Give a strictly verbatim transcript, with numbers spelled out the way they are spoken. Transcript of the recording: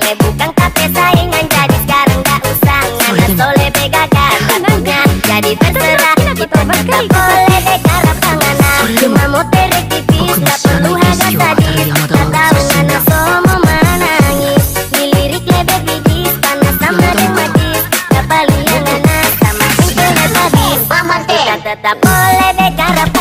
teh bukan kafe saingan, jadi sekarang gak usah ngana soleh begaga punya, jadi terserah kita tak boleh dekarap tanganan. Cuma mau terek tipis gak perlu harga sadis, gak tau ngana somo menangis. Dilirik lebih bigis panas sama demagis, gak balian ngana sama singkelnya sadis. Kita tetap boleh dekarap